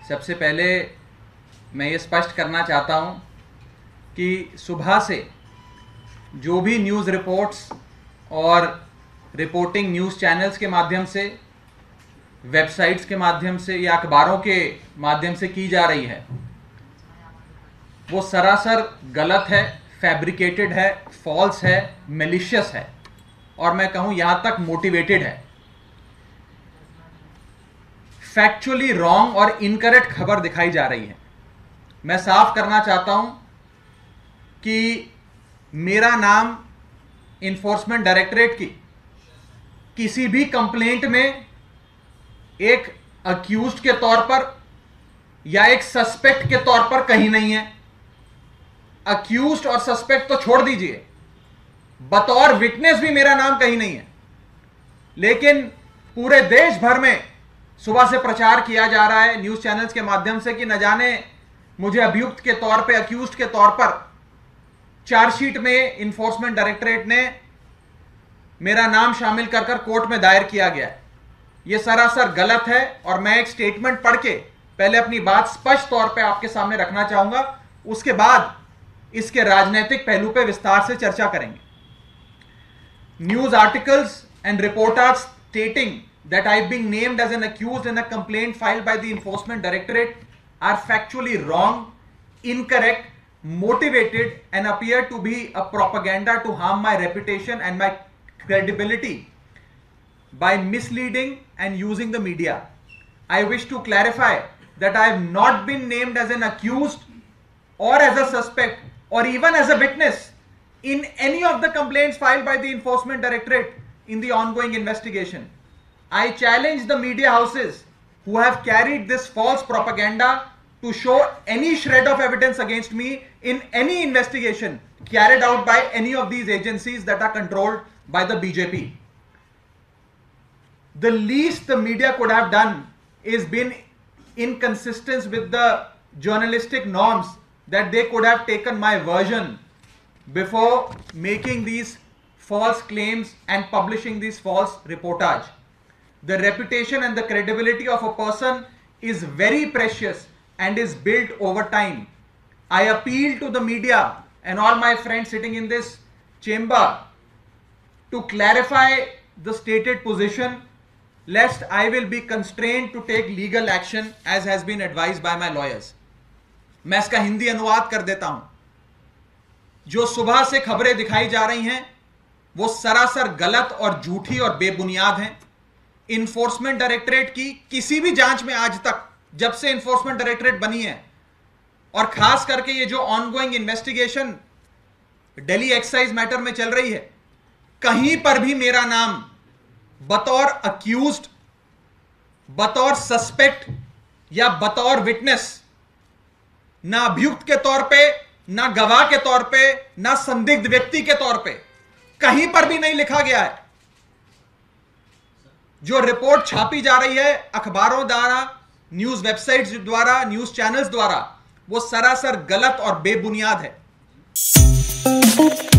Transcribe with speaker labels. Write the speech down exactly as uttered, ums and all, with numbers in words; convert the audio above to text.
Speaker 1: सबसे पहले मैं ये स्पष्ट करना चाहता हूँ कि सुबह से जो भी न्यूज़ रिपोर्ट्स और रिपोर्टिंग न्यूज़ चैनल्स के माध्यम से, वेबसाइट्स के माध्यम से या अखबारों के माध्यम से की जा रही है वो सरासर गलत है, फैब्रिकेटेड है, फॉल्स है, मेलिशियस है और मैं कहूँ यहाँ तक मोटिवेटेड है। फैक्चुअली रॉन्ग और इनकरेक्ट खबर दिखाई जा रही है। मैं साफ करना चाहता हूं कि मेरा नाम इन्फोर्समेंट डायरेक्टरेट की किसी भी कंप्लेंट में एक अक्यूज्ड के तौर पर या एक सस्पेक्ट के तौर पर कहीं नहीं है। अक्यूज्ड और सस्पेक्ट तो छोड़ दीजिए, बतौर विटनेस भी मेरा नाम कहीं नहीं है। लेकिन पूरे देश भर में सुबह से प्रचार किया जा रहा है न्यूज़ चैनल्स के माध्यम से कि न जाने मुझे अभियुक्त के तौर पे, अक्यूज्ड के तौर पर चार्जशीट में इन्फोर्समेंट डायरेक्टरेट ने मेरा नाम शामिल कर कर कोर्ट में दायर किया गया है। यह सरासर गलत है और मैं एक स्टेटमेंट पढ़ के पहले अपनी बात स्पष्ट तौर पे आपके सामने रखना चाहूंगा, उसके बाद इसके राजनीतिक पहलू पे विस्तार से चर्चा करेंगे। News articles and reporters stating that I've been named as an accused in a complaint filed by the Enforcement Directorate are factually wrong, incorrect, motivated and appear to be a propaganda to harm my reputation and my credibility by misleading and using the media. I wish to clarify that I have not been named as an accused or as a suspect or even as a witness in any of the complaints filed by the Enforcement Directorate in the ongoing investigation. I challenge the media houses who have carried this false propaganda to show any shred of evidence against me in any investigation carried out by any of these agencies that are controlled by the B J P. The least the media could have done is been inconsistent with the journalistic norms that they could have taken my version before making these false claims and publishing these false reportage. The reputation and the credibility of a person is very precious and is built over time. I appeal to the media and all my friends sitting in this chamber to clarify the stated position, lest I will be constrained to take legal action as has been advised by my lawyers. मैं इसका हिंदी अनुवाद कर देता हूं। जो सुबह से खबरें दिखाई जा रही हैं वो सरासर गलत और झूठी और बेबुनियाद हैं। इन्फोर्समेंट डायरेक्टरेट की किसी भी जांच में आज तक, जब से इन्फोर्समेंट डायरेक्टरेट बनी है और खास करके ये जो ongoing investigation Delhi excise matter में चल रही है, कहीं पर भी मेरा नाम बतौर अक्यूज्ड, बतौर सस्पेक्ट या बतौर विटनेस, ना अभियुक्त के तौर पे, ना गवाह के तौर पे, ना संदिग्ध व्यक्ति के तौर पे कहीं पर भी नहीं लिखा गया है। जो रिपोर्ट छापी जा रही है अखबारों द्वारा, न्यूज वेबसाइट्स द्वारा, न्यूज चैनल्स द्वारा, वो सरासर गलत और बेबुनियाद है।